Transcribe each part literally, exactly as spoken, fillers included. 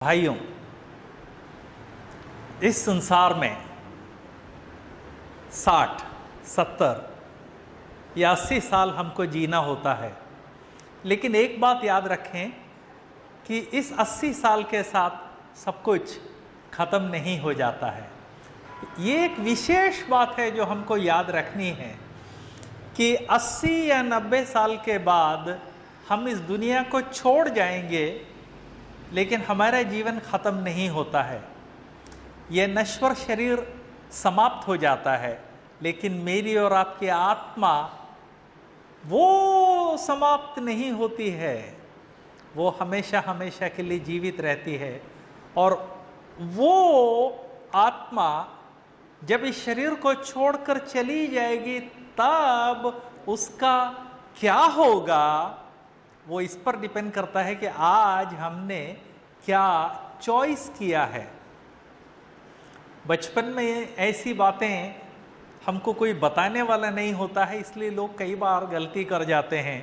भाइयों, इस संसार में साठ, सत्तर या अस्सी साल हमको जीना होता है, लेकिन एक बात याद रखें कि इस अस्सी साल के साथ सब कुछ खत्म नहीं हो जाता है। ये एक विशेष बात है जो हमको याद रखनी है कि अस्सी या नब्बे साल के बाद हम इस दुनिया को छोड़ जाएंगे, लेकिन हमारा जीवन खत्म नहीं होता है। यह नश्वर शरीर समाप्त हो जाता है, लेकिन मेरी और आपकी आत्मा वो समाप्त नहीं होती है, वो हमेशा हमेशा के लिए जीवित रहती है। और वो आत्मा जब इस शरीर को छोड़कर चली जाएगी, तब उसका क्या होगा वो इस पर डिपेंड करता है कि आज हमने क्या चॉइस किया है। बचपन में ऐसी बातें हमको कोई बताने वाला नहीं होता है, इसलिए लोग कई बार गलती कर जाते हैं।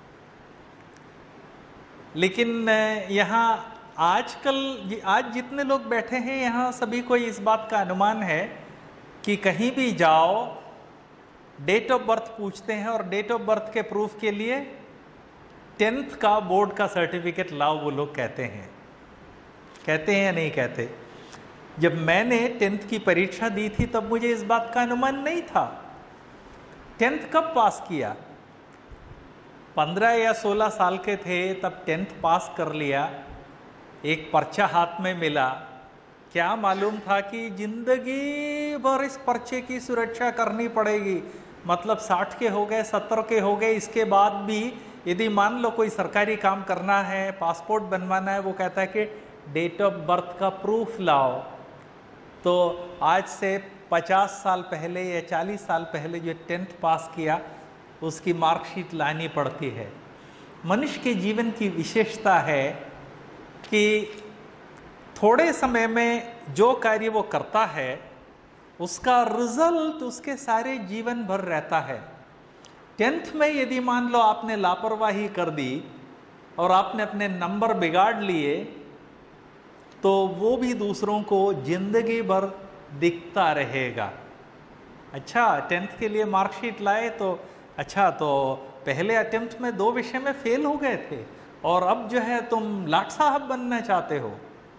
लेकिन यहाँ आजकल आज जितने लोग बैठे हैं यहाँ सभी को इस बात का अनुमान है कि कहीं भी जाओ डेट ऑफ बर्थ पूछते हैं, और डेट ऑफ बर्थ के प्रूफ के लिए टेंथ का बोर्ड का सर्टिफिकेट लाओ, वो लोग कहते हैं। कहते हैं या नहीं कहते? जब मैंने टेंथ की परीक्षा दी थी तब मुझे इस बात का अनुमान नहीं था। टेंथ कब पास किया? पंद्रह या सोलह साल के थे तब टेंथ पास कर लिया, एक पर्चा हाथ में मिला। क्या मालूम था कि जिंदगी भर इस पर्चे की सुरक्षा करनी पड़ेगी। मतलब साठ के हो गए, सत्तर के हो गए, इसके बाद भी यदि मान लो कोई सरकारी काम करना है, पासपोर्ट बनवाना है, वो कहता है कि डेट ऑफ बर्थ का प्रूफ लाओ। तो आज से पचास साल पहले या चालीस साल पहले जो टेंथ पास किया उसकी मार्कशीट लानी पड़ती है। मनुष्य के जीवन की विशेषता है कि थोड़े समय में जो कार्य वो करता है उसका रिजल्ट उसके सारे जीवन भर रहता है। टेंथ में यदि मान लो आपने लापरवाही कर दी और आपने अपने नंबर बिगाड़ लिए, तो वो भी दूसरों को जिंदगी भर दिखता रहेगा। अच्छा, टेंथ के लिए मार्कशीट लाए तो अच्छा, तो पहले अटेम्प्ट में दो विषय में फेल हो गए थे और अब जो है तुम लाट साहब बनना चाहते हो।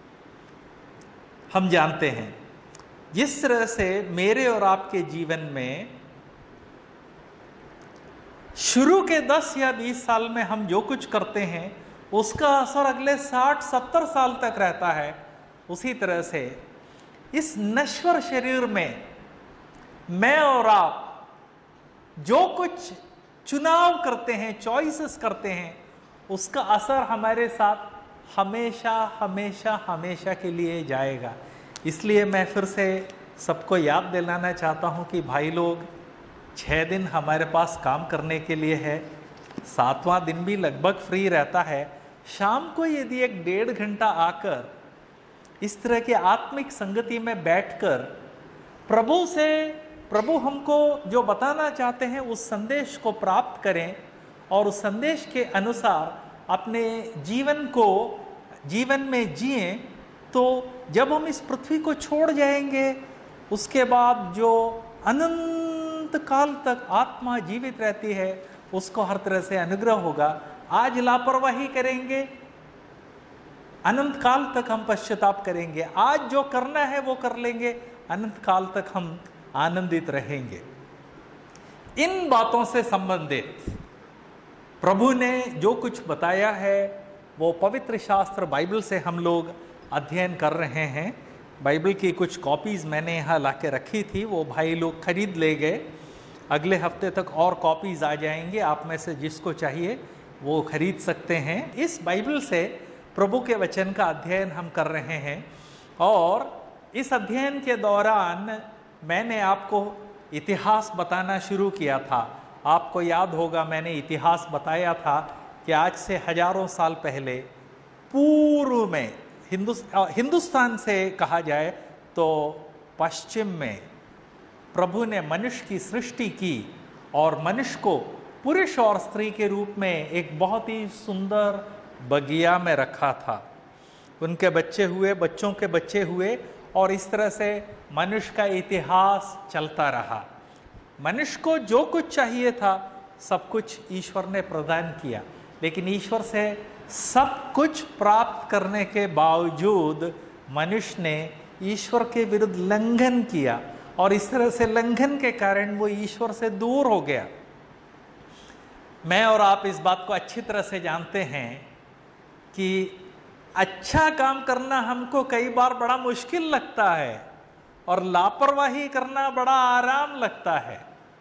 हम जानते हैं जिस तरह से मेरे और आपके जीवन में शुरू के दस या बीस साल में हम जो कुछ करते हैं उसका असर अगले साठ सत्तर साल तक रहता है। उसी तरह से इस नश्वर शरीर में मैं और आप जो कुछ चुनाव करते हैं, चॉइसेस करते हैं, उसका असर हमारे साथ हमेशा हमेशा हमेशा के लिए जाएगा। इसलिए मैं फिर से सबको याद दिलाना चाहता हूं कि भाई लोग, छः दिन हमारे पास काम करने के लिए है, सातवां दिन भी लगभग फ्री रहता है। शाम को यदि एक डेढ़ घंटा आकर इस तरह की आत्मिक संगति में बैठकर प्रभु से प्रभु हमको जो बताना चाहते हैं उस संदेश को प्राप्त करें और उस संदेश के अनुसार अपने जीवन को जीवन में जिएं, तो जब हम इस पृथ्वी को छोड़ जाएंगे उसके बाद जो अनंत काल तक आत्मा जीवित रहती है उसको हर तरह से अनुग्रह होगा। आज लापरवाही करेंगे, अनंत काल तक हम पश्चाताप करेंगे। आज जो करना है वो कर लेंगे, अनंत काल तक हम आनंदित रहेंगे। इन बातों से संबंधित प्रभु ने जो कुछ बताया है वो पवित्र शास्त्र बाइबल से हम लोग अध्ययन कर रहे हैं। बाइबल की कुछ कॉपीज़ मैंने यहाँ ला के रखी थी, वो भाई लोग खरीद ले गए। अगले हफ्ते तक और कॉपीज़ आ जाएंगे, आप में से जिसको चाहिए वो खरीद सकते हैं। इस बाइबल से प्रभु के वचन का अध्ययन हम कर रहे हैं, और इस अध्ययन के दौरान मैंने आपको इतिहास बताना शुरू किया था। आपको याद होगा मैंने इतिहास बताया था कि आज से हजारों साल पहले पूर्व में हिंदुस्तान हिंदुस्तान से कहा जाए तो पश्चिम में प्रभु ने मनुष्य की सृष्टि की और मनुष्य को पुरुष और स्त्री के रूप में एक बहुत ही सुंदर बगिया में रखा था। उनके बच्चे हुए, बच्चों के बच्चे हुए, और इस तरह से मनुष्य का इतिहास चलता रहा। मनुष्य को जो कुछ चाहिए था सब कुछ ईश्वर ने प्रदान किया, लेकिन ईश्वर से सब कुछ प्राप्त करने के बावजूद मनुष्य ने ईश्वर के विरुद्ध लंघन किया, और इस तरह से लंघन के कारण वो ईश्वर से दूर हो गया। मैं और आप इस बात को अच्छी तरह से जानते हैं कि अच्छा काम करना हमको कई बार बड़ा मुश्किल लगता है और लापरवाही करना बड़ा आराम लगता है।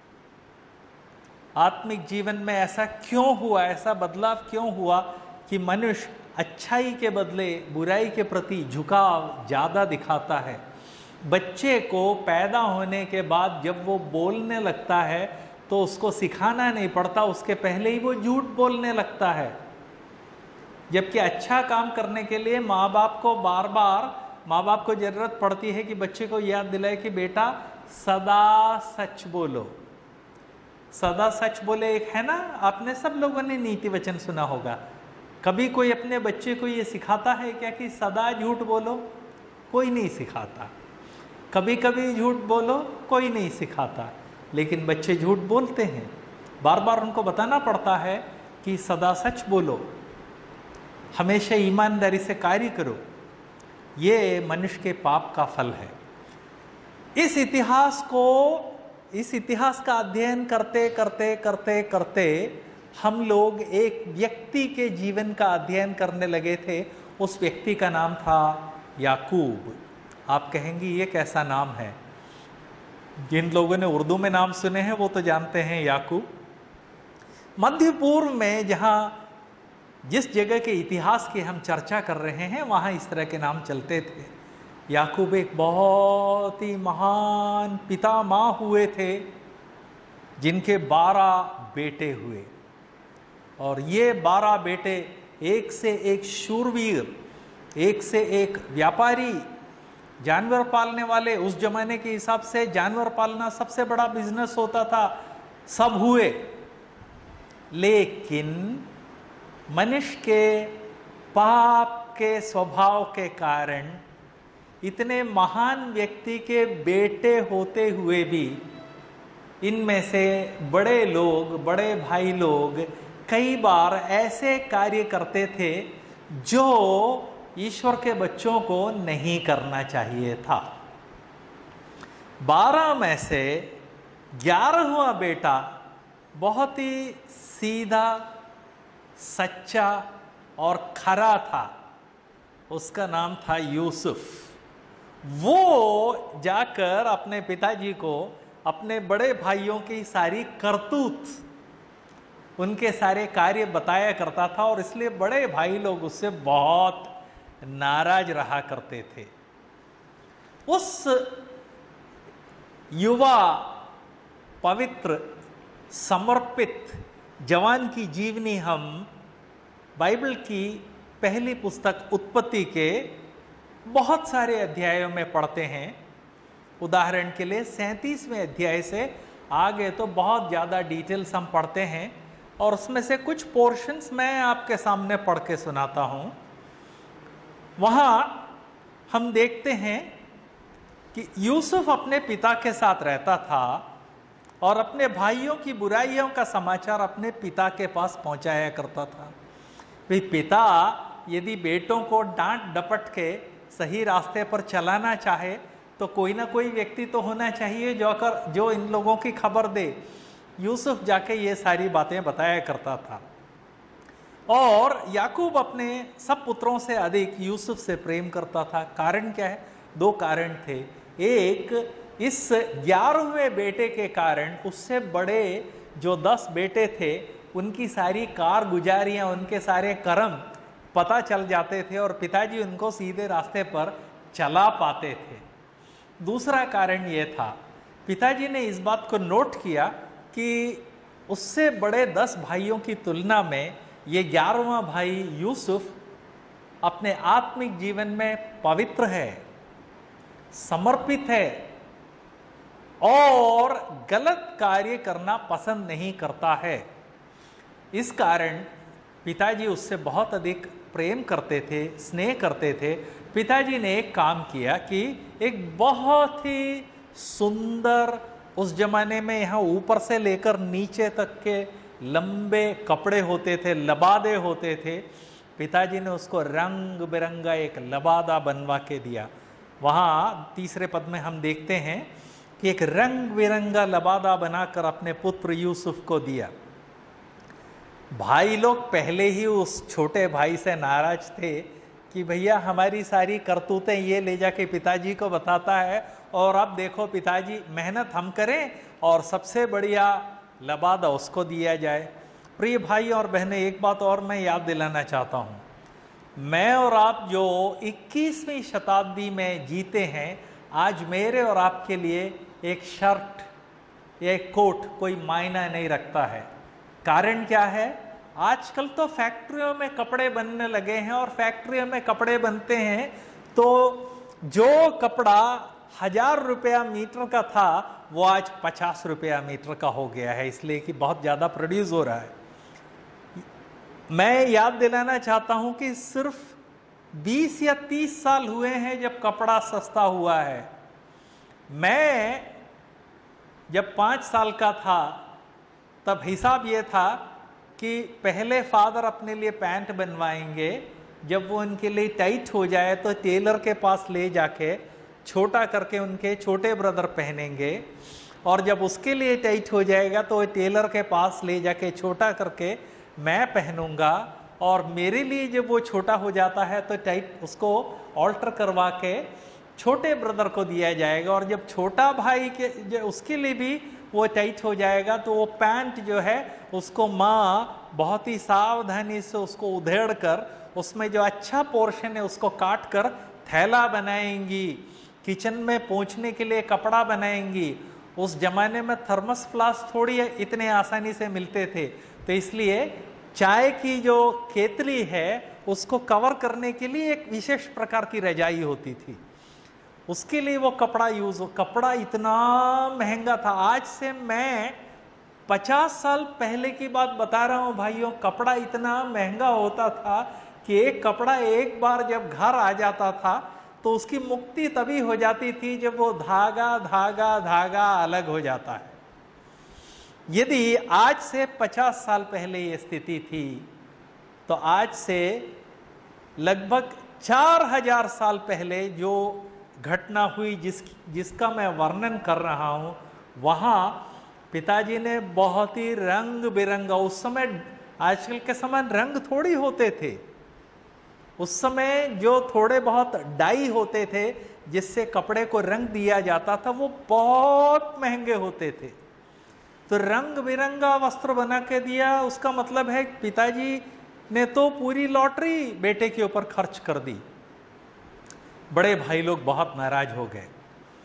आत्मिक जीवन में ऐसा क्यों हुआ, ऐसा बदलाव क्यों हुआ कि मनुष्य अच्छाई के बदले बुराई के प्रति झुकाव ज्यादा दिखाता है? बच्चे को पैदा होने के बाद जब वो बोलने लगता है तो उसको सिखाना नहीं पड़ता, उसके पहले ही वो झूठ बोलने लगता है। जबकि अच्छा काम करने के लिए माँ बाप को बार बार माँ बाप को जरूरत पड़ती है कि बच्चे को याद दिलाए कि बेटा सदा सच बोलो, सदा सच बोले। एक है ना, आपने सब लोगों ने नीति वचन सुना होगा। कभी कोई अपने बच्चे को ये सिखाता है क्या कि सदा झूठ बोलो? कोई नहीं सिखाता। कभी कभी झूठ बोलो, कोई नहीं सिखाता, लेकिन बच्चे झूठ बोलते हैं। बार बार उनको बताना पड़ता है कि सदा सच बोलो, हमेशा ईमानदारी से कार्य करो। ये मनुष्य के पाप का फल है। इस इतिहास को इस इतिहास का अध्ययन करते करते करते करते हम लोग एक व्यक्ति के जीवन का अध्ययन करने लगे थे। उस व्यक्ति का नाम था याकूब। आप कहेंगे ये कैसा नाम है? जिन लोगों ने उर्दू में नाम सुने हैं वो तो जानते हैं याकूब। मध्य पूर्व में जहाँ जिस जगह के इतिहास की हम चर्चा कर रहे हैं वहाँ इस तरह के नाम चलते थे। याकूब एक बहुत ही महान पितामह हुए थे जिनके बारह बेटे हुए, और ये बारह बेटे एक से एक शूरवीर, एक से एक व्यापारी, जानवर पालने वाले। उस जमाने के हिसाब से जानवर पालना सबसे बड़ा बिजनेस होता था, सब हुए। लेकिन मनुष्य के पाप के स्वभाव के कारण इतने महान व्यक्ति के बेटे होते हुए भी इनमें से बड़े लोग, बड़े भाई लोग कई बार ऐसे कार्य करते थे जो ईश्वर के बच्चों को नहीं करना चाहिए था। बारह में से ग्यारहवां बेटा बहुत ही सीधा, सच्चा और खरा था। उसका नाम था यूसुफ। वो जाकर अपने पिताजी को अपने बड़े भाइयों की सारी करतूत, उनके सारे कार्य बताया करता था, और इसलिए बड़े भाई लोग उससे बहुत नाराज रहा करते थे। उस युवा, पवित्र, समर्पित जवान की जीवनी हम बाइबल की पहली पुस्तक उत्पत्ति के बहुत सारे अध्यायों में पढ़ते हैं। उदाहरण के लिए सैंतीसवें अध्याय से आगे तो बहुत ज़्यादा डिटेल्स हम पढ़ते हैं, और उसमें से कुछ पोर्शंस मैं आपके सामने पढ़ के सुनाता हूँ। वहाँ हम देखते हैं कि यूसुफ अपने पिता के साथ रहता था और अपने भाइयों की बुराइयों का समाचार अपने पिता के पास पहुंचाया करता था। भाई पिता यदि बेटों को डांट डपट के सही रास्ते पर चलाना चाहे तो कोई ना कोई व्यक्ति तो होना चाहिए जो कर जो इन लोगों की खबर दे। यूसुफ जाके ये सारी बातें बताया करता था, और याकूब अपने सब पुत्रों से अधिक यूसुफ से प्रेम करता था। कारण क्या है? दो कारण थे। एक, इस ग्यारहवें बेटे के कारण उससे बड़े जो दस बेटे थे उनकी सारी कारगुजारियां, उनके सारे कर्म पता चल जाते थे और पिताजी उनको सीधे रास्ते पर चला पाते थे। दूसरा कारण ये था, पिताजी ने इस बात को नोट किया कि उससे बड़े दस भाइयों की तुलना में ये ग्यारहवां भाई यूसुफ अपने आत्मिक जीवन में पवित्र है, समर्पित है और गलत कार्य करना पसंद नहीं करता है। इस कारण पिताजी उससे बहुत अधिक प्रेम करते थे, स्नेह करते थे, पिताजी ने एक काम किया कि एक बहुत ही सुंदर, उस जमाने में यहाँ ऊपर से लेकर नीचे तक के लंबे कपड़े होते थे, लबादे होते थे। पिताजी ने उसको रंग बिरंगा एक लबादा बनवा के दिया। वहाँ तीसरे पद में हम देखते हैं कि एक रंग बिरंगा लबादा बनाकर अपने पुत्र यूसुफ को दिया। भाई लोग पहले ही उस छोटे भाई से नाराज थे कि भैया हमारी सारी करतूतें ये ले जाके पिताजी को बताता है, और अब देखो पिताजी मेहनत हम करें और सबसे बढ़िया लबादा उसको दिया जाए। प्रिय भाई और बहनें, एक बात और मैं याद दिलाना चाहता हूँ, मैं और आप जो इक्कीसवीं शताब्दी में जीते हैं, आज मेरे और आपके लिए एक शर्ट या एक कोट कोई मायना नहीं रखता है। कारण क्या है? आजकल तो फैक्ट्रियों में कपड़े बनने लगे हैं, और फैक्ट्रियों में कपड़े बनते हैं तो जो कपड़ा हजार रुपया मीटर का था वो आज पचास रुपया मीटर का हो गया है, इसलिए कि बहुत ज़्यादा प्रोड्यूस हो रहा है। मैं याद दिलाना चाहता हूं कि सिर्फ बीस या तीस साल हुए हैं जब कपड़ा सस्ता हुआ है। मैं जब पाँच साल का था तब हिसाब ये था कि पहले फादर अपने लिए पैंट बनवाएंगे, जब वो उनके लिए टाइट हो जाए तो टेलर के पास ले जाके छोटा करके उनके छोटे ब्रदर पहनेंगे, और जब उसके लिए टाइट हो जाएगा तो टेलर के पास ले जाके छोटा करके मैं पहनूंगा, और मेरे लिए जब वो छोटा हो जाता है तो टाइट उसको ऑल्टर करवा के छोटे ब्रदर को दिया जाएगा, और जब छोटा भाई के उसके लिए भी वो टाइट हो जाएगा तो वो पैंट जो है उसको माँ बहुत ही सावधानी से उसको उधेड़ कर उसमें जो अच्छा पोर्शन है उसको काट कर थैला बनाएंगी, किचन में पहुँचने के लिए कपड़ा बनाएंगी। उस जमाने में थर्मस फ्लास्क थोड़ी इतने आसानी से मिलते थे, तो इसलिए चाय की जो केतली है उसको कवर करने के लिए एक विशेष प्रकार की रजाई होती थी, उसके लिए वो कपड़ा यूज हो। कपड़ा इतना महंगा था। आज से मैं पचास साल पहले की बात बता रहा हूँ भाइयों, कपड़ा इतना महंगा होता था कि एक कपड़ा एक बार जब घर आ जाता था तो उसकी मुक्ति तभी हो जाती थी जब वो धागा धागा धागा अलग हो जाता है। यदि आज से पचास साल पहले ये स्थिति थी तो आज से लगभग चार हजार साल पहले जो घटना हुई जिस जिसका मैं वर्णन कर रहा हूँ, वहाँ पिताजी ने बहुत ही रंग बिरंगा, उस समय आजकल के समान रंग थोड़ी होते थे, उस समय जो थोड़े बहुत डाई होते थे जिससे कपड़े को रंग दिया जाता था वो बहुत महंगे होते थे। तो रंग बिरंगा वस्त्र बना के दिया, उसका मतलब है पिताजी ने तो पूरी लॉटरी बेटे के ऊपर खर्च कर दी। बड़े भाई लोग बहुत नाराज हो गए।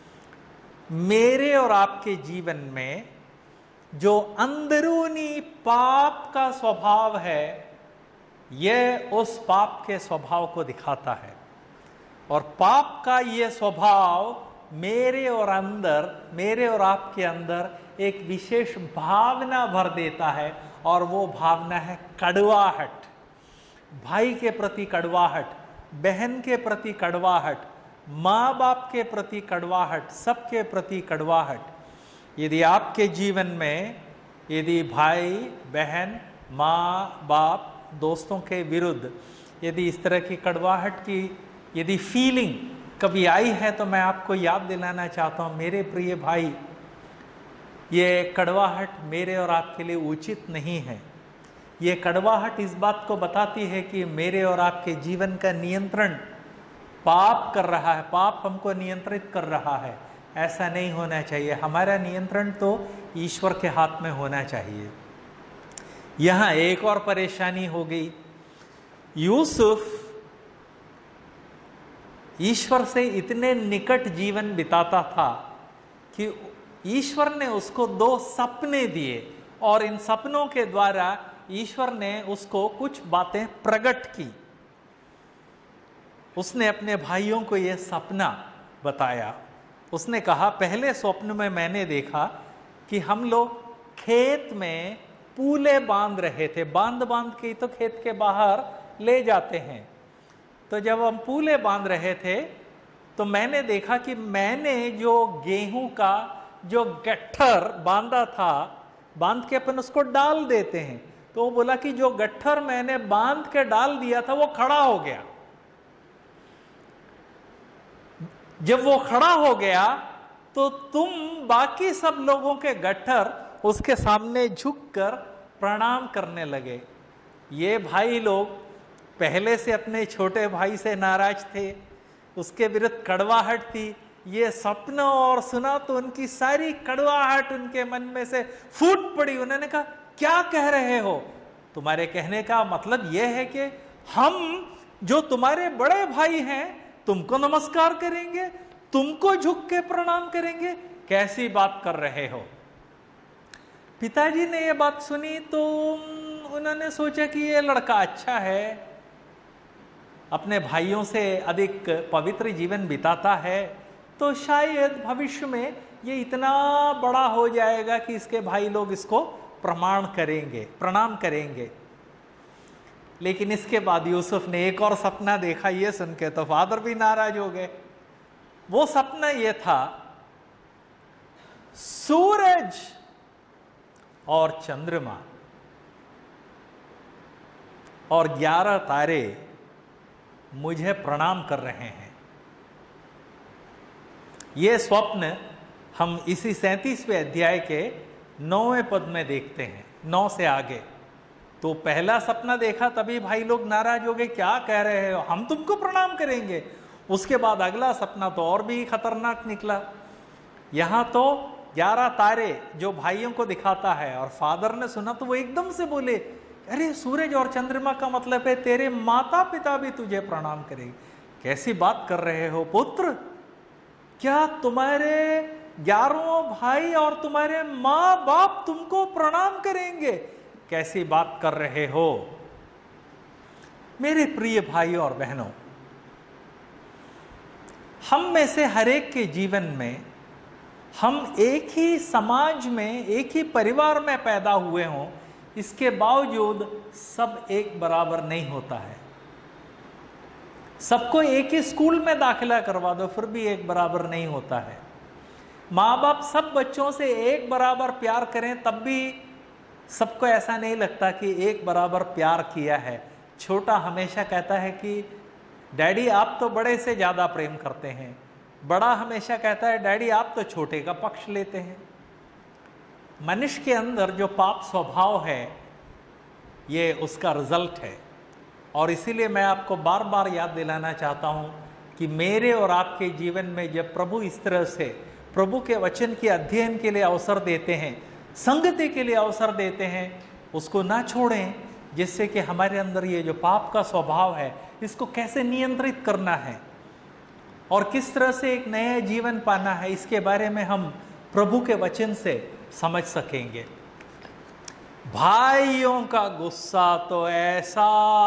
मेरे और आपके जीवन में जो अंदरूनी पाप का स्वभाव है यह उस पाप के स्वभाव को दिखाता है, और पाप का यह स्वभाव मेरे और अंदर मेरे और आपके अंदर एक विशेष भावना भर देता है, और वो भावना है कड़वाहट। भाई के प्रति कड़वाहट, बहन के प्रति कड़वाहट, माँ बाप के प्रति कड़वाहट, सबके प्रति कड़वाहट। यदि आपके जीवन में यदि भाई बहन माँ बाप दोस्तों के विरुद्ध यदि इस तरह की कड़वाहट की यदि फीलिंग कभी आई है तो मैं आपको याद दिलाना चाहता हूँ, मेरे प्रिय भाई, ये कड़वाहट मेरे और आपके लिए उचित नहीं है। ये कड़वाहट इस बात को बताती है कि मेरे और आपके जीवन का नियंत्रण पाप कर रहा है, पाप हमको नियंत्रित कर रहा है। ऐसा नहीं होना चाहिए। हमारा नियंत्रण तो ईश्वर के हाथ में होना चाहिए। यहाँ एक और परेशानी हो गई। यूसुफ ईश्वर से इतने निकट जीवन बिताता था कि ईश्वर ने उसको दो सपने दिए, और इन सपनों के द्वारा ईश्वर ने उसको कुछ बातें प्रकट की। उसने अपने भाइयों को यह सपना बताया। उसने कहा, पहले स्वप्न में मैंने देखा कि हम लोग खेत में पूले बांध रहे थे। बांध बांध के तो खेत के बाहर ले जाते हैं। तो जब हम पूले बांध रहे थे तो मैंने देखा कि मैंने जो गेहूं का जो गट्ठर बांधा था, बांध के अपन उसको डाल देते हैं, तो वो बोला कि जो गट्ठर मैंने बांध के डाल दिया था वो खड़ा हो गया। जब वो खड़ा हो गया तो तुम बाकी सब लोगों के गट्ठर उसके सामने झुककर प्रणाम करने लगे। ये भाई लोग पहले से अपने छोटे भाई से नाराज थे, उसके विरुद्ध कड़वाहट थी। ये सपना और सुना तो उनकी सारी कड़वाहट उनके मन में से फूट पड़ी। उन्होंने कहा, क्या कह रहे हो? तुम्हारे कहने का मतलब यह है कि हम जो तुम्हारे बड़े भाई हैं तुमको नमस्कार करेंगे, तुमको झुक के प्रणाम करेंगे? कैसी बात कर रहे हो? पिताजी ने यह बात सुनी तो उन्होंने सोचा कि ये लड़का अच्छा है, अपने भाइयों से अधिक पवित्र जीवन बिताता है, तो शायद भविष्य में ये इतना बड़ा हो जाएगा कि इसके भाई लोग इसको प्रमाण करेंगे, प्रणाम करेंगे। लेकिन इसके बाद यूसुफ ने एक और सपना देखा। ये सुन के तो फादर भी नाराज हो गए। वो सपना ये था, सूरज और चंद्रमा और ग्यारह तारे मुझे प्रणाम कर रहे हैं। यह स्वप्न हम इसी सैंतीसवें अध्याय के नौवें पद में देखते हैं, नौ से आगे। तो पहला सपना देखा तभी भाई लोग नाराज हो गए, क्या कह रहे हो, हम तुमको प्रणाम करेंगे। उसके बाद अगला सपना तो और भी खतरनाक निकला। यहां तो ग्यारह तारे जो भाइयों को दिखाता है, और फादर ने सुना तो वो एकदम से बोले, अरे सूरज और चंद्रमा का मतलब है तेरे माता पिता भी तुझे प्रणाम करेंगे। कैसी बात कर रहे हो पुत्र, क्या तुम्हारे ग्यारहों भाई और तुम्हारे माँ बाप तुमको प्रणाम करेंगे? कैसी बात कर रहे हो? मेरे प्रिय भाइयों और बहनों, हम में से हर एक के जीवन में, हम एक ही समाज में, एक ही परिवार में पैदा हुए हों, इसके बावजूद सब एक बराबर नहीं होता है। सबको एक ही स्कूल में दाखिला करवा दो फिर भी एक बराबर नहीं होता है। माँ बाप सब बच्चों से एक बराबर प्यार करें तब भी सबको ऐसा नहीं लगता कि एक बराबर प्यार किया है। छोटा हमेशा कहता है कि डैडी आप तो बड़े से ज़्यादा प्रेम करते हैं, बड़ा हमेशा कहता है डैडी आप तो छोटे का पक्ष लेते हैं। मनुष्य के अंदर जो पाप स्वभाव है ये उसका रिजल्ट है। और इसीलिए मैं आपको बार बार याद दिलाना चाहता हूँ कि मेरे और आपके जीवन में जब प्रभु इस तरह से प्रभु के वचन के अध्ययन के लिए अवसर देते हैं, संगति के लिए अवसर देते हैं, उसको ना छोड़ें, जिससे कि हमारे अंदर ये जो पाप का स्वभाव है इसको कैसे नियंत्रित करना है और किस तरह से एक नया जीवन पाना है, इसके बारे में हम प्रभु के वचन से समझ सकेंगे। भाइयों का गुस्सा तो ऐसा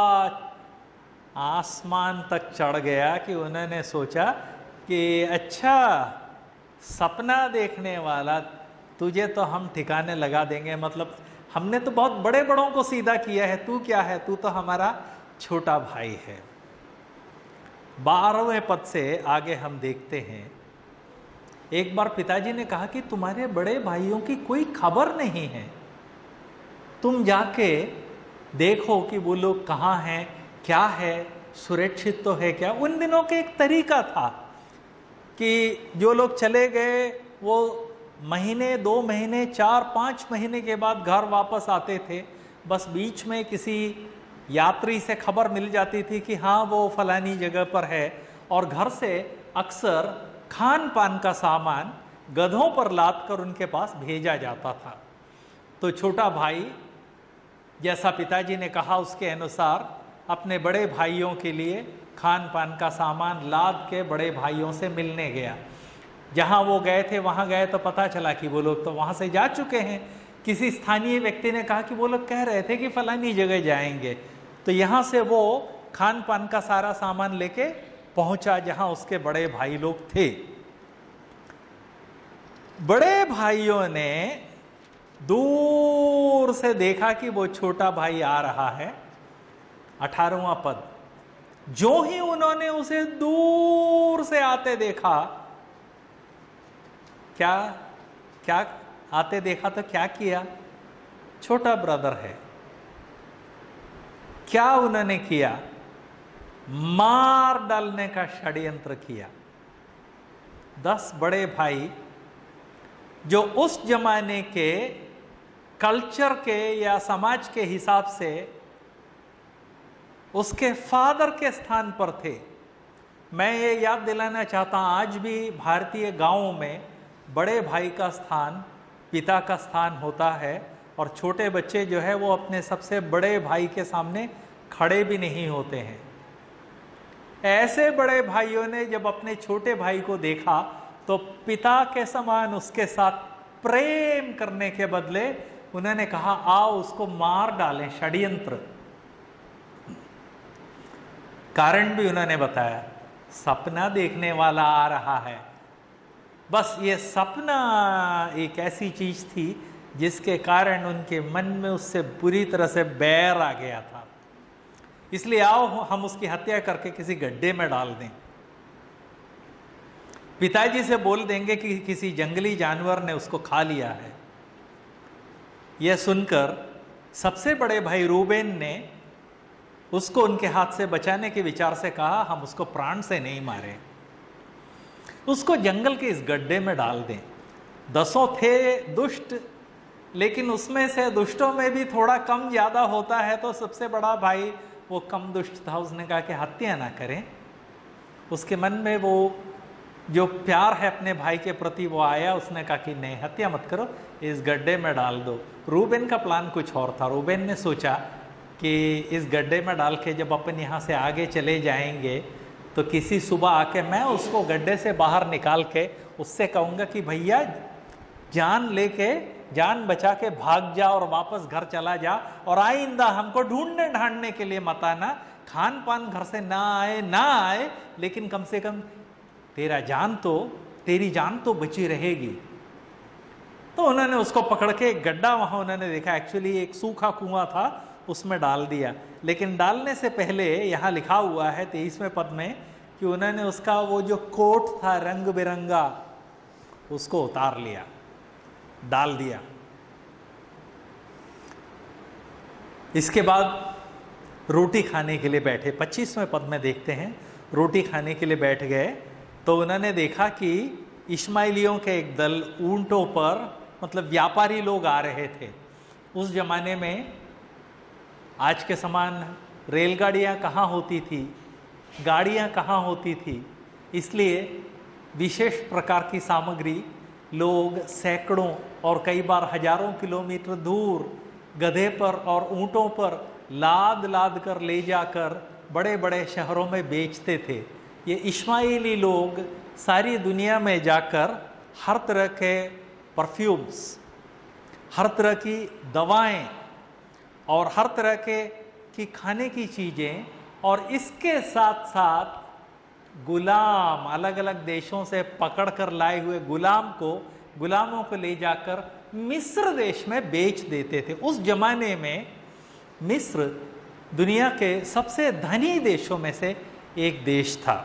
आसमान तक चढ़ गया कि उन्होंने सोचा कि अच्छा सपना देखने वाला, तुझे तो हम ठिकाने लगा देंगे, मतलब हमने तो बहुत बड़े बड़ों को सीधा किया है, तू क्या है, तू तो हमारा छोटा भाई है। बारहवें पद से आगे हम देखते हैं, एक बार पिताजी ने कहा कि तुम्हारे बड़े भाइयों की कोई खबर नहीं है, तुम जाके देखो कि वो लोग कहाँ हैं, क्या है, सुरक्षित तो है क्या। उन दिनों के एक तरीका था कि जो लोग चले गए वो महीने, दो महीने, चार पाँच महीने के बाद घर वापस आते थे। बस बीच में किसी यात्री से खबर मिल जाती थी कि हाँ वो फलानी जगह पर है, और घर से अक्सर खान पान का सामान गधों पर लाद कर उनके पास भेजा जाता था। तो छोटा भाई जैसा पिताजी ने कहा उसके अनुसार अपने बड़े भाइयों के लिए खान पान का सामान लाद के बड़े भाइयों से मिलने गया। जहाँ वो गए थे वहाँ गए तो पता चला कि वो लोग तो वहाँ से जा चुके हैं। किसी स्थानीय व्यक्ति ने कहा कि वो लोग कह रहे थे कि फलानी जगह जाएंगे, तो यहाँ से वो खान पान का सारा सामान लेके पहुँचा जहाँ उसके बड़े भाई लोग थे। बड़े भाइयों ने दूर से देखा कि वो छोटा भाई आ रहा है, अठारहवां पद, जो ही उन्होंने उसे दूर से आते देखा, क्या क्या आते देखा तो क्या किया? छोटा ब्रदर है, क्या उन्होंने किया? मार डालने का षड्यंत्र किया। दस बड़े भाई जो उस जमाने के कल्चर के या समाज के हिसाब से उसके फादर के स्थान पर थे। मैं ये याद दिलाना चाहता हूं, आज भी भारतीय गांवों में बड़े भाई का स्थान पिता का स्थान होता है, और छोटे बच्चे जो है वो अपने सबसे बड़े भाई के सामने खड़े भी नहीं होते हैं। ऐसे बड़े भाइयों ने जब अपने छोटे भाई को देखा तो पिता के समान उसके साथ प्रेम करने के बदले उन्होंने कहा, आओ उसको मार डालें, षड्यंत्र। कारण भी उन्होंने बताया, सपना देखने वाला आ रहा है। बस ये सपना एक ऐसी चीज थी जिसके कारण उनके मन में उससे बुरी तरह से बैर आ गया था। इसलिए आओ हम उसकी हत्या करके किसी गड्ढे में डाल दें। पिताजी से बोल देंगे कि किसी जंगली जानवर ने उसको खा लिया है। यह सुनकर सबसे बड़े भाई रूबेन ने उसको उनके हाथ से बचाने के विचार से कहा, हम उसको प्राण से नहीं मारे, उसको जंगल के इस गड्ढे में डाल दें। दसों थे दुष्ट, लेकिन उसमें से दुष्टों में भी थोड़ा कम ज्यादा होता है, तो सबसे बड़ा भाई वो कम दुष्ट था। उसने कहा कि हत्या ना करें। उसके मन में वो जो प्यार है अपने भाई के प्रति वो आया। उसने कहा कि नहीं, हत्या मत करो, इस गड्ढे में डाल दो। रूबेन का प्लान कुछ और था। रूबेन ने सोचा कि इस गड्ढे में डाल के जब अपन यहाँ से आगे चले जाएंगे तो किसी सुबह आके मैं उसको गड्ढे से बाहर निकाल के उससे कहूँगा कि भैया जान लेके जान बचा के भाग जा और वापस घर चला जा, और आइंदा हमको ढूंढने ढांढने के लिए मत आना। खान पान घर से ना आए ना आए, लेकिन कम से कम तेरा जान तो तेरी जान तो बची रहेगी। तो उन्होंने उसको पकड़ के एक गड्ढा वहां उन्होंने देखा, एक्चुअली एक सूखा कुआं था, उसमें डाल दिया। लेकिन डालने से पहले यहाँ लिखा हुआ है तेईसवें पद में कि उन्होंने उसका वो जो कोट था रंग बिरंगा, उसको उतार लिया, डाल दिया। इसके बाद रोटी खाने के लिए बैठे। पच्चीसवें पद में देखते हैं, रोटी खाने के लिए बैठ गए तो उन्होंने देखा कि इश्माइलियों के एक दल ऊंटों पर, मतलब व्यापारी लोग आ रहे थे। उस जमाने में आज के समान रेलगाड़ियां कहाँ होती थी, गाड़ियां कहाँ होती थी, इसलिए विशेष प्रकार की सामग्री लोग सैकड़ों और कई बार हजारों किलोमीटर दूर गधे पर और ऊंटों पर लाद लाद कर ले जाकर बड़े बड़े शहरों में बेचते थे। ये इश्माइली लोग सारी दुनिया में जाकर हर तरह के परफ्यूम्स, हर तरह की दवाएं और हर तरह के की खाने की चीज़ें, और इसके साथ साथ गुलाम, अलग अलग देशों से पकड़ कर लाए हुए गुलाम को गुलामों को ले जाकर मिस्र देश में बेच देते थे। उस जमाने में मिस्र दुनिया के सबसे धनी देशों में से एक देश था।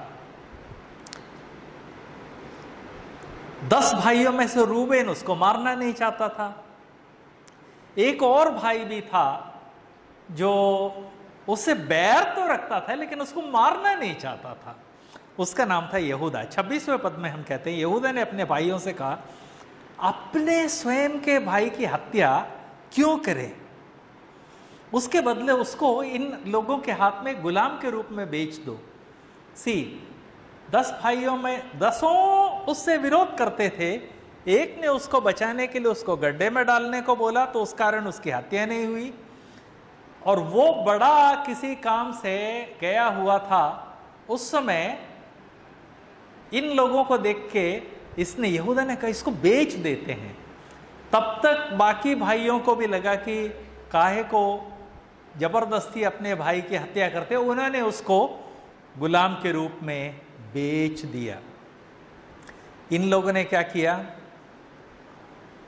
दस भाइयों में से रूबेन उसको मारना नहीं चाहता था। एक और भाई भी था जो उससे बैर तो रखता था लेकिन उसको मारना नहीं चाहता था। उसका नाम था यहूदा। छब्बीसवें पद में हम कहते हैं, यहूदा ने अपने भाइयों से कहा, अपने स्वयं के भाई की हत्या क्यों करे, उसके बदले उसको इन लोगों के हाथ में गुलाम के रूप में बेच दो। सी, दस भाइयों में दसों उससे विरोध करते थे। एक ने उसको बचाने के लिए उसको गड्ढे में डालने को बोला, तो उस कारण उसकी हत्या नहीं हुई। और वो बड़ा किसी काम से गया हुआ था। उस समय इन लोगों को देख के इसने, यहूदा ने कहा इसको बेच देते हैं। तब तक बाकी भाइयों को भी लगा कि काहे को जबरदस्ती अपने भाई की हत्या करते, उन्होंने उसको गुलाम के रूप में बेच दिया। इन लोगों ने क्या किया,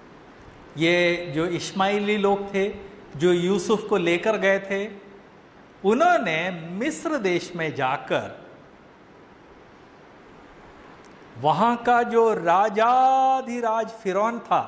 ये जो इश्माइली लोग थे जो यूसुफ को लेकर गए थे, उन्होंने मिस्र देश में जाकर वहां का जो राजाधिराज फिरौन था,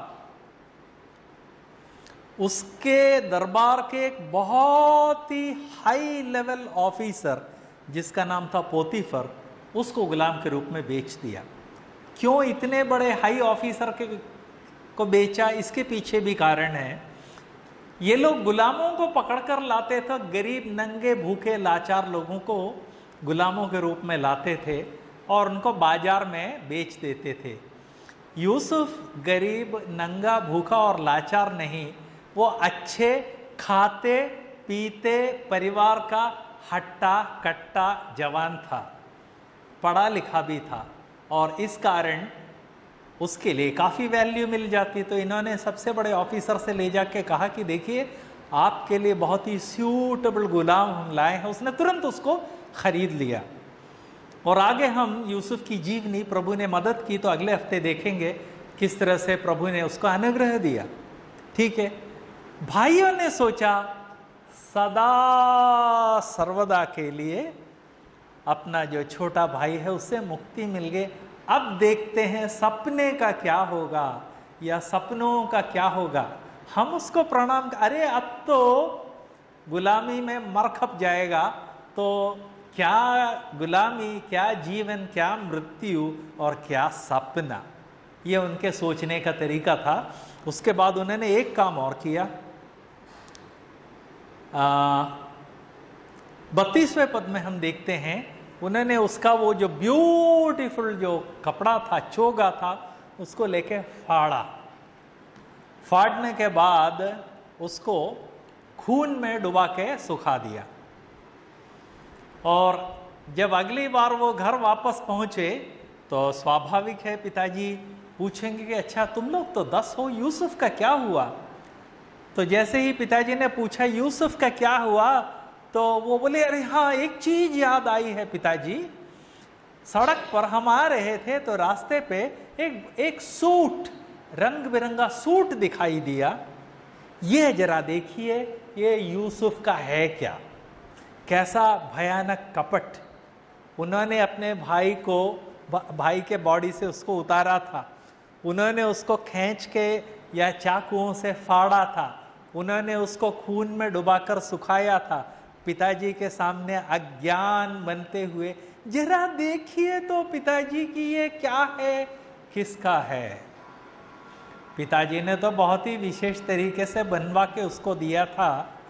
उसके दरबार के एक बहुत ही हाई लेवल ऑफिसर जिसका नाम था पोतीफर, उसको गुलाम के रूप में बेच दिया। क्यों इतने बड़े हाई ऑफिसर के को बेचा, इसके पीछे भी कारण है। ये लोग गुलामों को पकड़कर लाते थे, गरीब नंगे भूखे लाचार लोगों को गुलामों के रूप में लाते थे और उनको बाजार में बेच देते थे। यूसुफ गरीब नंगा भूखा और लाचार नहीं, वो अच्छे खाते पीते परिवार का हट्टा कट्टा जवान था, पढ़ा लिखा भी था और इस कारण उसके लिए काफ़ी वैल्यू मिल जाती। तो इन्होंने सबसे बड़े ऑफिसर से ले जाके कहा कि देखिए आपके लिए बहुत ही सूटेबल गुलाम हम लाए हैं। उसने तुरंत उसको खरीद लिया और आगे हम यूसुफ की जीवनी, प्रभु ने मदद की तो अगले हफ्ते देखेंगे किस तरह से प्रभु ने उसको अनुग्रह दिया। ठीक है, भाइयों ने सोचा सदा सर्वदा के लिए अपना जो छोटा भाई है उससे मुक्ति मिल गई। अब देखते हैं सपने का क्या होगा या सपनों का क्या होगा। हम उसको प्रणाम, अरे अब तो गुलामी में मर खप जाएगा, तो क्या गुलामी, क्या जीवन, क्या मृत्यु और क्या सपना, ये उनके सोचने का तरीका था। उसके बाद उन्होंने एक काम और किया। बत्तीसवें पद में हम देखते हैं उन्होंने उसका वो जो ब्यूटीफुल जो कपड़ा था, चोगा था, उसको लेके फाड़ा। फाड़ने के बाद उसको खून में डुबा के सुखा दिया और जब अगली बार वो घर वापस पहुंचे तो स्वाभाविक है पिताजी पूछेंगे कि अच्छा तुम लोग तो दस हो, यूसुफ का क्या हुआ। तो जैसे ही पिताजी ने पूछा यूसुफ का क्या हुआ तो वो बोले अरे हाँ एक चीज याद आई है पिताजी, सड़क पर हम आ रहे थे तो रास्ते पे एक एक सूट, रंग बिरंगा सूट दिखाई दिया, ये जरा देखिए ये यूसुफ का है क्या। कैसा भयानक कपट। उन्होंने अपने भाई को, भाई के बॉडी से उसको उतारा था, उन्होंने उसको खींच के या चाकुओं से फाड़ा था, उन्होंने उसको खून में डुबाकर सुखाया था, पिताजी के सामने अज्ञान बनते हुए जरा देखिए तो पिताजी की ये क्या है, किसका है। पिताजी ने तो बहुत ही विशेष तरीके से बनवा के उसको दिया था।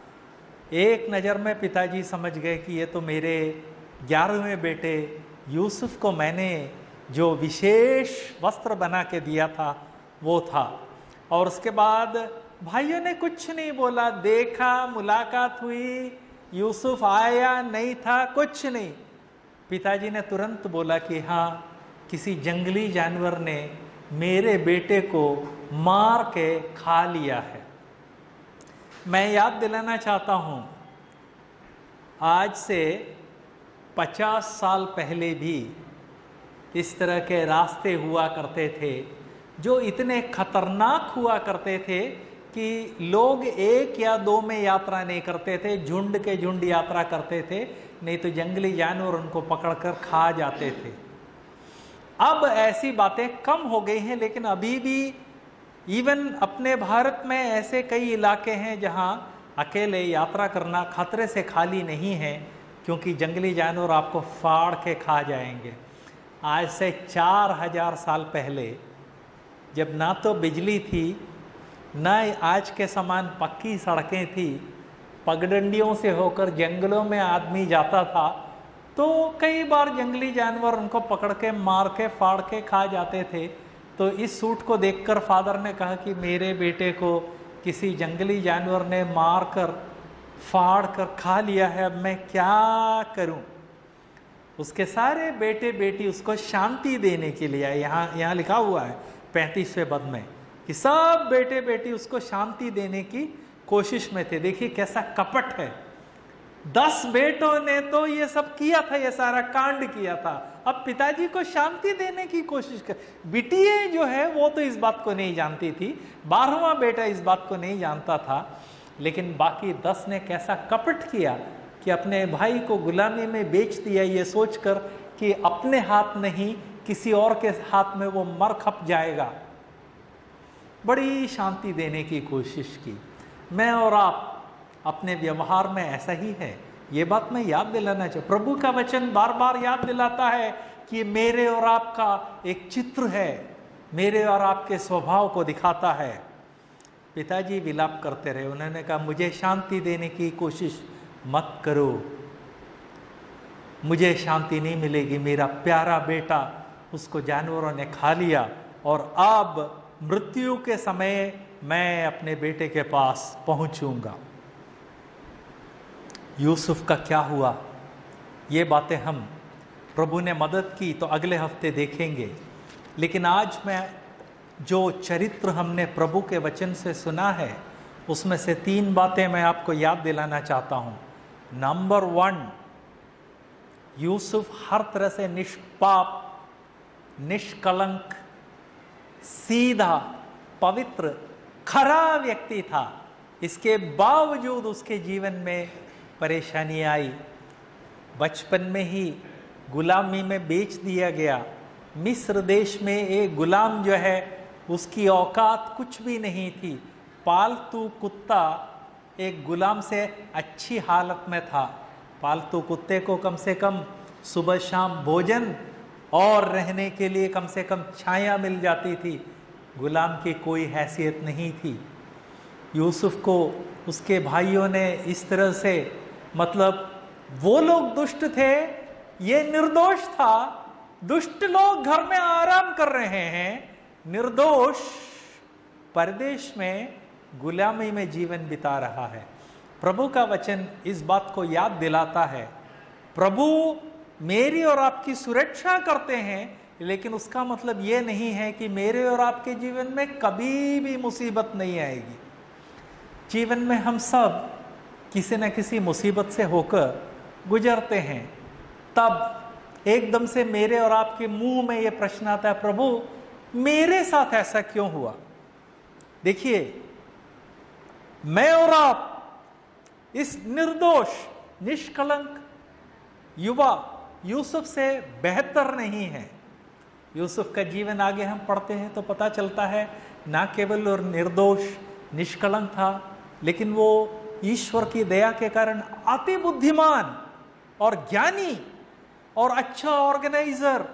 एक नज़र में पिताजी समझ गए कि ये तो मेरे ग्यारहवें बेटे यूसुफ को मैंने जो विशेष वस्त्र बना के दिया था वो था। और उसके बाद भाइयों ने कुछ नहीं बोला, देखा, मुलाकात हुई, यूसुफ आया नहीं था, कुछ नहीं। पिताजी ने तुरंत बोला कि हाँ किसी जंगली जानवर ने मेरे बेटे को मार के खा लिया है। मैं याद दिलाना चाहता हूँ आज से पचास साल पहले भी इस तरह के रास्ते हुआ करते थे जो इतने खतरनाक हुआ करते थे कि लोग एक या दो में यात्रा नहीं करते थे, झुंड के झुंड यात्रा करते थे, नहीं तो जंगली जानवर उनको पकड़कर खा जाते थे। अब ऐसी बातें कम हो गई हैं, लेकिन अभी भी इवन अपने भारत में ऐसे कई इलाके हैं जहां अकेले यात्रा करना खतरे से खाली नहीं है, क्योंकि जंगली जानवर आपको फाड़ के खा जाएंगे। आज से चार हजार साल पहले जब ना तो बिजली थी, न आज के समान पक्की सड़कें थी, पगडंडियों से होकर जंगलों में आदमी जाता था, तो कई बार जंगली जानवर उनको पकड़ के मार के फाड़ के खा जाते थे। तो इस सूट को देखकर फादर ने कहा कि मेरे बेटे को किसी जंगली जानवर ने मार कर फाड़ कर खा लिया है, अब मैं क्या करूं। उसके सारे बेटे बेटी उसको शांति देने के लिए, यहाँ यहाँ लिखा हुआ है पैंतीसवें पद में कि सब बेटे बेटी उसको शांति देने की कोशिश में थे। देखिए कैसा कपट है। दस बेटों ने तो ये सब किया था, ये सारा कांड किया था, अब पिताजी को शांति देने की कोशिश कर। बिटिया जो है वो तो इस बात को नहीं जानती थी, बारहवां बेटा इस बात को नहीं जानता था, लेकिन बाकी दस ने कैसा कपट किया। कि अपने भाई को गुलामी में बेच दिया, ये सोचकर कि अपने हाथ नहीं किसी और के हाथ में वो मर खप जाएगा। बड़ी शांति देने की कोशिश की। मैं और आप अपने व्यवहार में ऐसा ही है, ये बात मैं याद दिलाना चाहूँ। प्रभु का वचन बार बार याद दिलाता है कि ये मेरे और आपका एक चित्र है, मेरे और आपके स्वभाव को दिखाता है। पिताजी विलाप करते रहे, उन्होंने कहा मुझे शांति देने की कोशिश मत करो, मुझे शांति नहीं मिलेगी। मेरा प्यारा बेटा, उसको जानवरों ने खा लिया और अब मृत्यु के समय मैं अपने बेटे के पास पहुंचूंगा। यूसुफ का क्या हुआ, ये बातें हम प्रभु ने मदद की तो अगले हफ्ते देखेंगे। लेकिन आज मैं जो चरित्र हमने प्रभु के वचन से सुना है, उसमें से तीन बातें मैं आपको याद दिलाना चाहता हूं। नंबर वन, यूसुफ हर तरह से निष्पाप, निष्कलंक, सीधा, पवित्र, खरा व्यक्ति था। इसके बावजूद उसके जीवन में परेशानी आई। बचपन में ही गुलामी में बेच दिया गया। मिस्र देश में एक गुलाम जो है, उसकी औकात कुछ भी नहीं थी। पालतू कुत्ता एक गुलाम से अच्छी हालत में था। पालतू कुत्ते को कम से कम सुबह शाम भोजन और रहने के लिए कम से कम छाया मिल जाती थी। गुलाम की कोई हैसियत नहीं थी। यूसुफ को उसके भाइयों ने इस तरह से, मतलब वो लोग दुष्ट थे, ये निर्दोष था। दुष्ट लोग घर में आराम कर रहे हैं, निर्दोष परदेश में गुलामी में जीवन बिता रहा है। प्रभु का वचन इस बात को याद दिलाता है, प्रभु मेरी और आपकी सुरक्षा करते हैं, लेकिन उसका मतलब ये नहीं है कि मेरे और आपके जीवन में कभी भी मुसीबत नहीं आएगी। जीवन में हम सब किसी न किसी मुसीबत से होकर गुजरते हैं। तब एकदम से मेरे और आपके मुंह में ये प्रश्न आता है, प्रभु मेरे साथ ऐसा क्यों हुआ? देखिए, मैं और आप इस निर्दोष, निष्कलंक युवा यूसुफ से बेहतर नहीं है। यूसुफ का जीवन आगे हम पढ़ते हैं तो पता चलता है, ना केवल और निर्दोष, निष्कलंक था, लेकिन वो ईश्वर की दया के कारण अति बुद्धिमान और ज्ञानी और अच्छा ऑर्गेनाइजर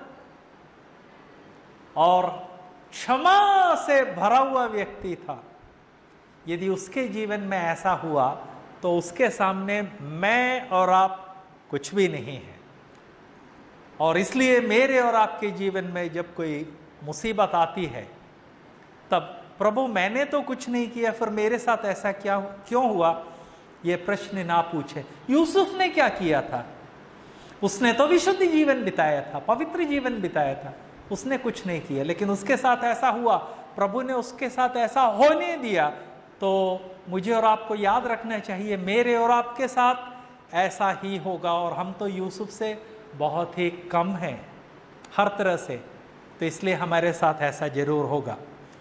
और क्षमा से भरा हुआ व्यक्ति था। यदि उसके जीवन में ऐसा हुआ तो उसके सामने मैं और आप कुछ भी नहीं है। और इसलिए मेरे और आपके जीवन में जब कोई मुसीबत आती है, तब प्रभु मैंने तो कुछ नहीं किया, फिर मेरे साथ ऐसा क्या क्यों हुआ, ये प्रश्न ना पूछे। यूसुफ ने क्या किया था? उसने तो विशुद्ध जीवन बिताया था, पवित्र जीवन बिताया था, उसने कुछ नहीं किया, लेकिन उसके साथ ऐसा हुआ, प्रभु ने उसके साथ ऐसा होने दिया। तो मुझे और आपको याद रखना चाहिए, मेरे और आपके साथ ऐसा ही होगा। और हम तो यूसुफ से बहुत ही कम हैं हर तरह से, तो इसलिए हमारे साथ ऐसा जरूर होगा।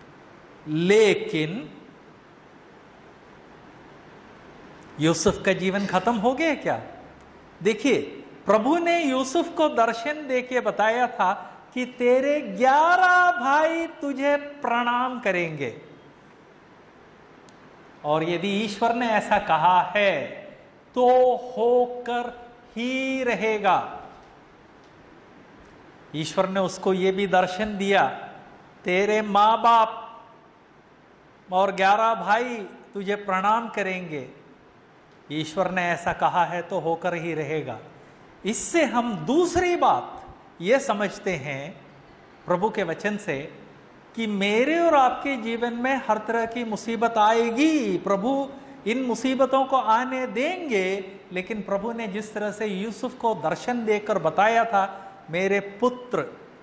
लेकिन यूसुफ का जीवन खत्म हो गया क्या? देखिए, प्रभु ने यूसुफ को दर्शन देके बताया था कि तेरे ग्यारह भाई तुझे प्रणाम करेंगे। और यदि ईश्वर ने ऐसा कहा है तो होकर ही रहेगा। ईश्वर ने उसको ये भी दर्शन दिया, तेरे माँ बाप और ग्यारह भाई तुझे प्रणाम करेंगे। ईश्वर ने ऐसा कहा है तो होकर ही रहेगा। इससे हम दूसरी बात ये समझते हैं प्रभु के वचन से कि मेरे और आपके जीवन में हर तरह की मुसीबत आएगी, प्रभु इन मुसीबतों को आने देंगे। लेकिन प्रभु ने जिस तरह से यूसुफ को दर्शन देकर बताया था, मेरे पुत्र,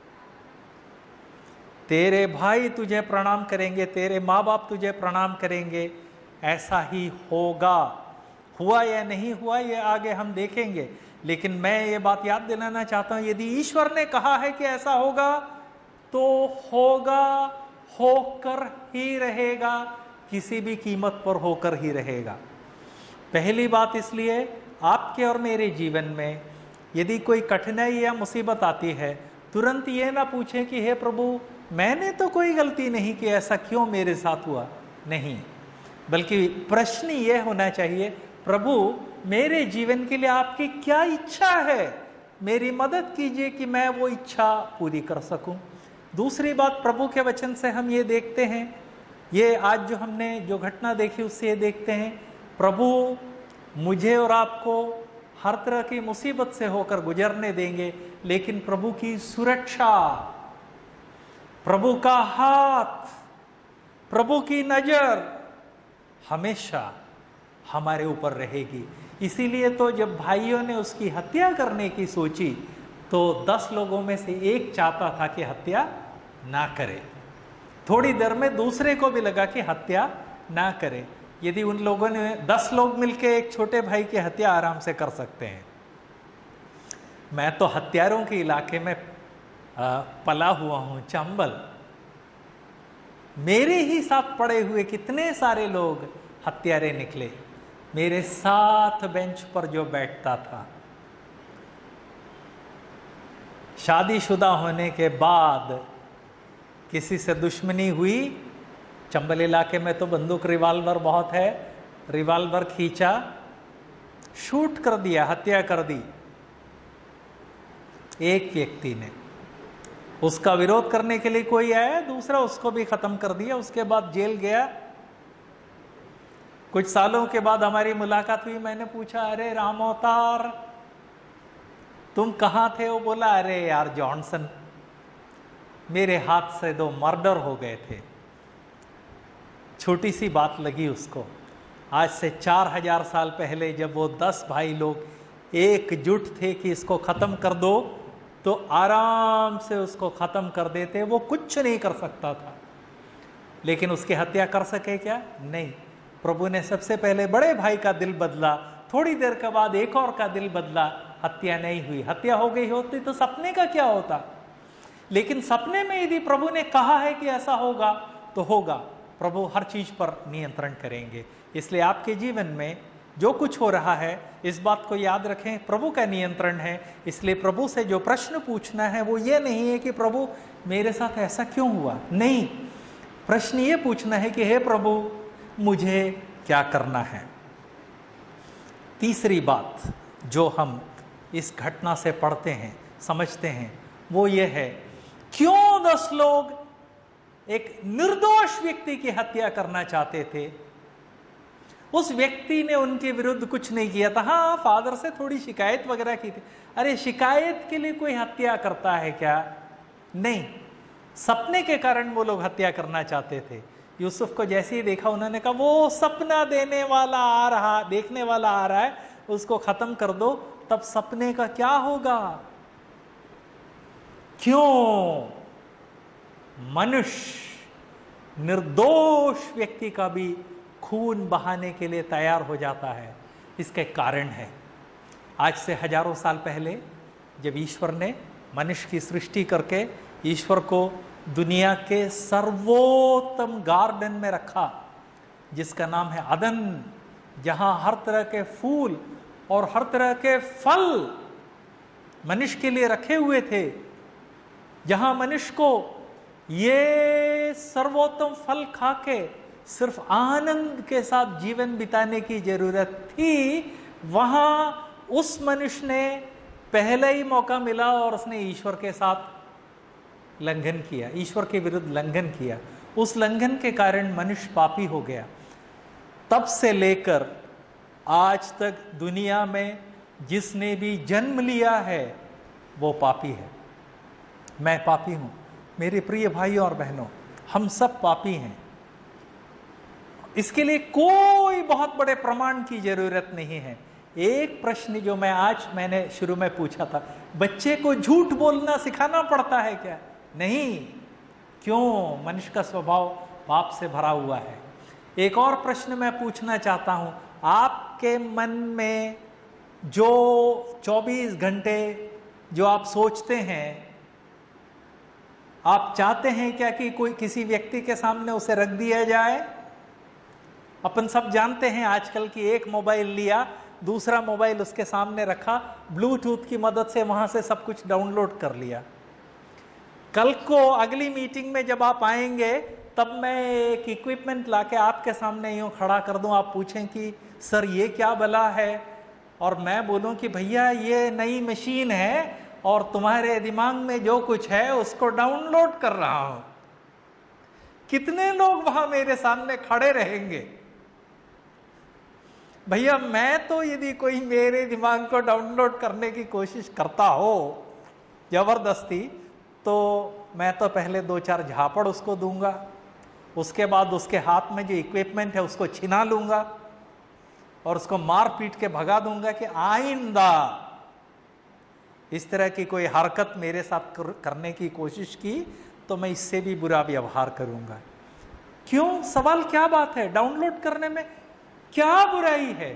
तेरे भाई तुझे प्रणाम करेंगे, तेरे माँ बाप तुझे प्रणाम करेंगे, ऐसा ही होगा। हुआ या नहीं हुआ ये आगे हम देखेंगे, लेकिन मैं ये बात याद दिलाना चाहता हूं, यदि ईश्वर ने कहा है कि ऐसा होगा तो होगा, होकर ही रहेगा, किसी भी कीमत पर होकर ही रहेगा। पहली बात इसलिए आपके और मेरे जीवन में यदि कोई कठिनाई या मुसीबत आती है, तुरंत ये ना पूछें कि हे प्रभु मैंने तो कोई गलती नहीं की, ऐसा क्यों मेरे साथ हुआ। नहीं, बल्कि प्रश्न ये होना चाहिए, प्रभु मेरे जीवन के लिए आपकी क्या इच्छा है, मेरी मदद कीजिए कि मैं वो इच्छा पूरी कर सकूं। दूसरी बात, प्रभु के वचन से हम ये देखते हैं, ये आज जो हमने जो घटना देखी उससे ये देखते हैं, प्रभु मुझे और आपको हर तरह की मुसीबत से होकर गुजरने देंगे, लेकिन प्रभु की सुरक्षा, प्रभु का हाथ, प्रभु की नजर हमेशा हमारे ऊपर रहेगी। इसीलिए तो जब भाइयों ने उसकी हत्या करने की सोची तो दस लोगों में से एक चाहता था कि हत्या ना करे। थोड़ी देर में दूसरे को भी लगा कि हत्या ना करे। यदि उन लोगों ने दस लोग मिलकर एक छोटे भाई की हत्या आराम से कर सकते हैं। मैं तो हत्यारों के इलाके में आ, पला हुआ हूं, चंबल। मेरे ही साथ पड़े हुए कितने सारे लोग हत्यारे निकले। मेरे साथ बेंच पर जो बैठता था, शादीशुदा होने के बाद किसी से दुश्मनी हुई, चंबल इलाके में तो बंदूक रिवाल्वर बहुत है, रिवाल्वर खींचा, शूट कर दिया, हत्या कर दी एक व्यक्ति ने। उसका विरोध करने के लिए कोई आया, दूसरा उसको भी खत्म कर दिया। उसके बाद जेल गया। कुछ सालों के बाद हमारी मुलाकात हुई। मैंने पूछा, अरे राम अवतार तुम कहां थे? वो बोला, अरे यार जॉनसन, मेरे हाथ से दो मर्डर हो गए थे। छोटी सी बात लगी उसको। आज से चार हजार साल पहले जब वो दस भाई लोग एकजुट थे कि इसको खत्म कर दो, तो आराम से उसको खत्म कर देते। वो कुछ नहीं कर सकता था, लेकिन उसकी हत्या कर सके क्या? नहीं। प्रभु ने सबसे पहले बड़े भाई का दिल बदला, थोड़ी देर के बाद एक और का दिल बदला, हत्या नहीं हुई। हत्या हो गई होती तो सपने का क्या होता? लेकिन सपने में यदि प्रभु ने कहा है कि ऐसा होगा तो होगा। प्रभु हर चीज पर नियंत्रण करेंगे। इसलिए आपके जीवन में जो कुछ हो रहा है, इस बात को याद रखें, प्रभु का नियंत्रण है। इसलिए प्रभु से जो प्रश्न पूछना है वो ये नहीं है कि प्रभु मेरे साथ ऐसा क्यों हुआ। नहीं, प्रश्न ये पूछना है कि हे प्रभु मुझे क्या करना है। तीसरी बात जो हम इस घटना से पढ़ते हैं, समझते हैं, वो ये है, क्यों दस लोग एक निर्दोष व्यक्ति की हत्या करना चाहते थे? उस व्यक्ति ने उनके विरुद्ध कुछ नहीं किया था। हाँ, फादर से थोड़ी शिकायत वगैरह की थी। अरे शिकायत के लिए कोई हत्या करता है क्या? नहीं, सपने के कारण वो लोग हत्या करना चाहते थे। यूसुफ को जैसे ही देखा, उन्होंने कहा वो सपना देने वाला आ रहा, देखने वाला आ रहा है, उसको खत्म कर दो, तब सपने का क्या होगा? क्यों मनुष्य निर्दोष व्यक्ति का भी खून बहाने के लिए तैयार हो जाता है? इसके कारण है, आज से हजारों साल पहले जब ईश्वर ने मनुष्य की सृष्टि करके ईश्वर को दुनिया के सर्वोत्तम गार्डन में रखा, जिसका नाम है अदन, जहां हर तरह के फूल और हर तरह के फल मनुष्य के लिए रखे हुए थे, जहां मनुष्य को ये सर्वोत्तम फल खा के सिर्फ आनंद के साथ जीवन बिताने की जरूरत थी, वहां उस मनुष्य ने पहले ही मौका मिला और उसने ईश्वर के साथ लंघन किया, ईश्वर के विरुद्ध लंघन किया। उस लंघन के कारण मनुष्य पापी हो गया। तब से लेकर आज तक दुनिया में जिसने भी जन्म लिया है वो पापी है। मैं पापी हूं, मेरे प्रिय भाइयों और बहनों, हम सब पापी हैं। इसके लिए कोई बहुत बड़े प्रमाण की जरूरत नहीं है। एक प्रश्न जो मैं आज मैंने शुरू में पूछा था, बच्चे को झूठ बोलना सिखाना पड़ता है क्या? नहीं। क्यों? मनुष्य का स्वभाव पाप से भरा हुआ है। एक और प्रश्न मैं पूछना चाहता हूं, आपके मन में जो चौबीस घंटे जो आप सोचते हैं, आप चाहते हैं क्या कि कोई किसी व्यक्ति के सामने उसे रख दिया जाए? अपन सब जानते हैं आजकल की एक मोबाइल लिया, दूसरा मोबाइल उसके सामने रखा, ब्लूटूथ की मदद से वहां से सब कुछ डाउनलोड कर लिया। कल को अगली मीटिंग में जब आप आएंगे तब मैं एक इक्विपमेंट लाके आपके सामने यूं खड़ा कर दूं, आप पूछें कि सर ये क्या भला है, और मैं बोलूं कि भैया ये नई मशीन है और तुम्हारे दिमाग में जो कुछ है उसको डाउनलोड कर रहा हूं। कितने लोग वहां मेरे सामने खड़े रहेंगे? भैया मैं तो यदि कोई मेरे दिमाग को डाउनलोड करने की कोशिश करता हो जबरदस्ती, तो मैं तो पहले दो चार झापड़ उसको दूंगा, उसके बाद उसके हाथ में जो इक्विपमेंट है उसको छिना लूंगा और उसको मार पीट के भगा दूंगा कि आइंदा इस तरह की कोई हरकत मेरे साथ करने की कोशिश की तो मैं इससे भी बुरा व्यवहार करूंगा। क्यों? सवाल क्या बात है? डाउनलोड करने में क्या बुराई है?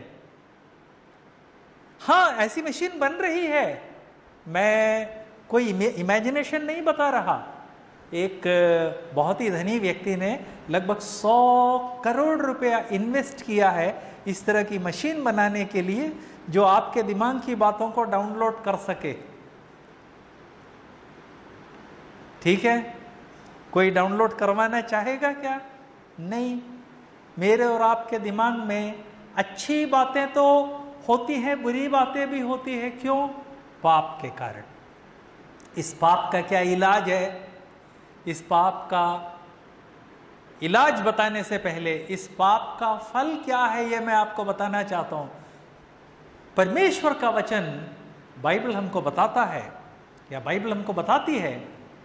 हाँ, ऐसी मशीन बन रही है, मैं कोई इमेजिनेशन नहीं बता रहा। एक बहुत ही धनी व्यक्ति ने लगभग सौ करोड़ रुपया इन्वेस्ट किया है इस तरह की मशीन बनाने के लिए जो आपके दिमाग की बातों को डाउनलोड कर सके। ठीक है, कोई डाउनलोड करवाना चाहेगा क्या? नहीं। मेरे और आपके दिमाग में अच्छी बातें तो होती हैं, बुरी बातें भी होती हैं। क्यों? पाप के कारण। इस पाप का क्या इलाज है? इस पाप का इलाज बताने से पहले इस पाप का फल क्या है ये मैं आपको बताना चाहता हूं। परमेश्वर का वचन बाइबल हमको बताता है, या बाइबल हमको बताती है,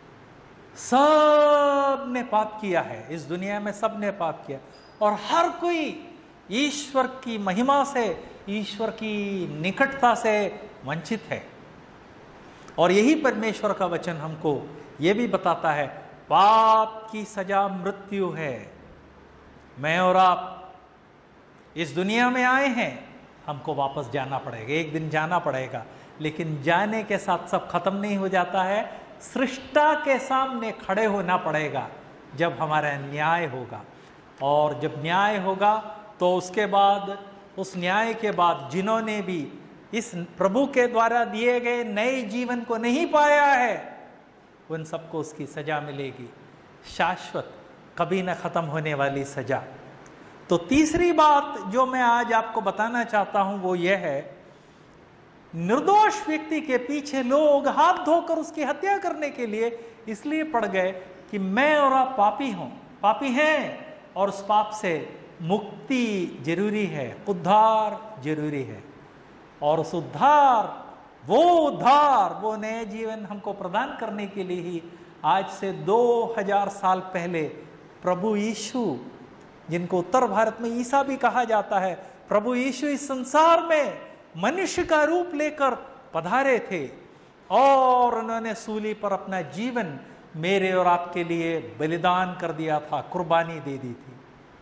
सब ने पाप किया है, इस दुनिया में सब ने पाप किया और हर कोई ईश्वर की महिमा से, ईश्वर की निकटता से वंचित है। और यही परमेश्वर का वचन हमको ये भी बताता है, पाप की सजा मृत्यु है। मैं और आप इस दुनिया में आए हैं, हमको वापस जाना पड़ेगा, एक दिन जाना पड़ेगा, लेकिन जाने के साथ सब खत्म नहीं हो जाता है। सृष्टा के सामने खड़े होना पड़ेगा जब हमारा न्याय होगा, और जब न्याय होगा तो उसके बाद, उस न्याय के बाद जिन्होंने भी इस प्रभु के द्वारा दिए गए नए जीवन को नहीं पाया है उन सबको उसकी सजा मिलेगी, शाश्वत, कभी न खत्म होने वाली सजा। तो तीसरी बात जो मैं आज आपको बताना चाहता हूं वो यह है, निर्दोष व्यक्ति के पीछे लोग हाथ धोकर उसकी हत्या करने के लिए इसलिए पड़ गए कि मैं और आप पापी हों, पापी हैं, और उस पाप से मुक्ति जरूरी है, उद्धार जरूरी है। और उस उद्धार, वो उद्धार, वो नए जीवन हमको प्रदान करने के लिए ही आज से दो हजार साल पहले प्रभु यीशु, जिनको उत्तर भारत में ईसा भी कहा जाता है, प्रभु यीशु इस संसार में मनुष्य का रूप लेकर पधारे थे और उन्होंने सूली पर अपना जीवन मेरे और आपके लिए बलिदान कर दिया था, कुर्बानी दे दी थी।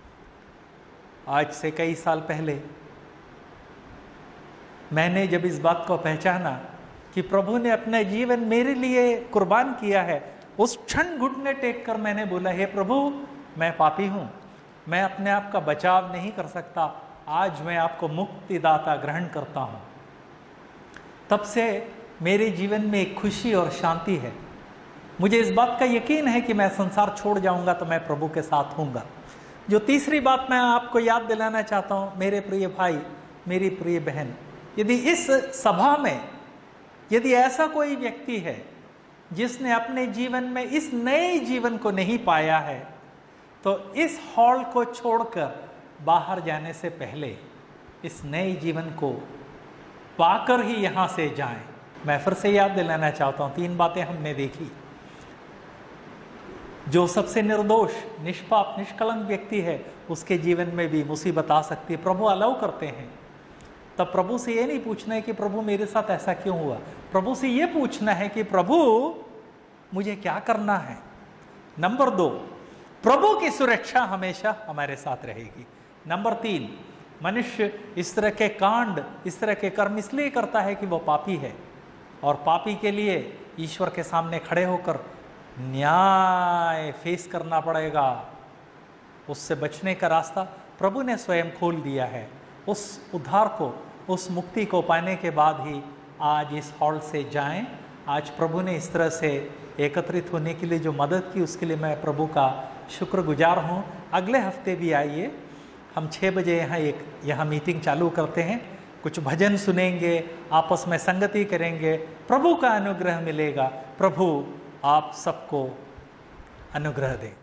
आज से कई साल पहले मैंने जब इस बात को पहचाना कि प्रभु ने अपना जीवन मेरे लिए कुर्बान किया है, उस क्षण घुटने टेक कर मैंने बोला, हे प्रभु, मैं पापी हूं, मैं अपने आप का बचाव नहीं कर सकता, आज मैं आपको मुक्तिदाता ग्रहण करता हूं। तब से मेरे जीवन में एक खुशी और शांति है। मुझे इस बात का यकीन है कि मैं संसार छोड़ जाऊंगा तो मैं प्रभु के साथ हूँगा। जो तीसरी बात मैं आपको याद दिलाना चाहता हूँ, मेरे प्रिय भाई, मेरी प्रिय बहन, यदि इस सभा में यदि ऐसा कोई व्यक्ति है जिसने अपने जीवन में इस नए जीवन को नहीं पाया है, तो इस हॉल को छोड़कर बाहर जाने से पहले इस नए जीवन को पाकर ही यहाँ से जाएं। मैं फिर से याद दिलाना चाहता हूँ, तीन बातें हमने देखी। जो सबसे निर्दोष, निष्पाप, निष्कलंक व्यक्ति है, उसके जीवन में भी मुसीबत आ सकती है, प्रभु अलाउ करते हैं। तब प्रभु से ये नहीं पूछना है कि प्रभु मेरे साथ ऐसा क्यों हुआ, प्रभु से ये पूछना है कि प्रभु मुझे क्या करना है। नंबर दो, प्रभु की सुरक्षा हमेशा हमारे साथ रहेगी। नंबर तीन, मनुष्य इस तरह के कांड, इस तरह के कर्म इसलिए करता है कि वो पापी है, और पापी के लिए ईश्वर के सामने खड़े होकर न्याय फेस करना पड़ेगा। उससे बचने का रास्ता प्रभु ने स्वयं खोल दिया है। उस उद्धार को उस मुक्ति को पाने के बाद ही आज इस हॉल से जाएं। आज प्रभु ने इस तरह से एकत्रित होने के लिए जो मदद की, उसके लिए मैं प्रभु का शुक्रगुजार हूँ। अगले हफ्ते भी आइए, हम छः बजे यहाँ एक यहाँ मीटिंग चालू करते हैं, कुछ भजन सुनेंगे, आपस में संगति करेंगे, प्रभु का अनुग्रह मिलेगा। प्रभु आप सबको अनुग्रह दे।